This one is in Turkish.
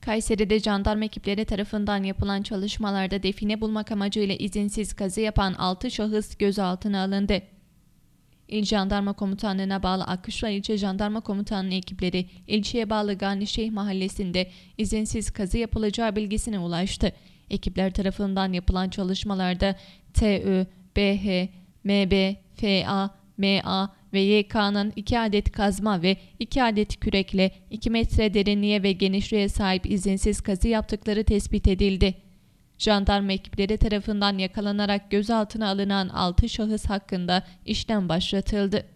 Kayseri'de jandarma ekipleri tarafından yapılan çalışmalarda define bulmak amacıyla izinsiz kazı yapan 6 şahıs gözaltına alındı. İl Jandarma Komutanlığı'na bağlı Akkuşla İlçe Jandarma Komutanlığı ekipleri ilçeye bağlı Ganişehir Mahallesi'nde izinsiz kazı yapılacağı bilgisine ulaştı. Ekipler tarafından yapılan çalışmalarda TÜ, BH, MB, FA, MA ve YK'nın 2 adet kazma ve 2 adet kürekle 2 metre derinliğe ve genişliğe sahip izinsiz kazı yaptıkları tespit edildi. Jandarma ekipleri tarafından yakalanarak gözaltına alınan 6 şahıs hakkında işlem başlatıldı.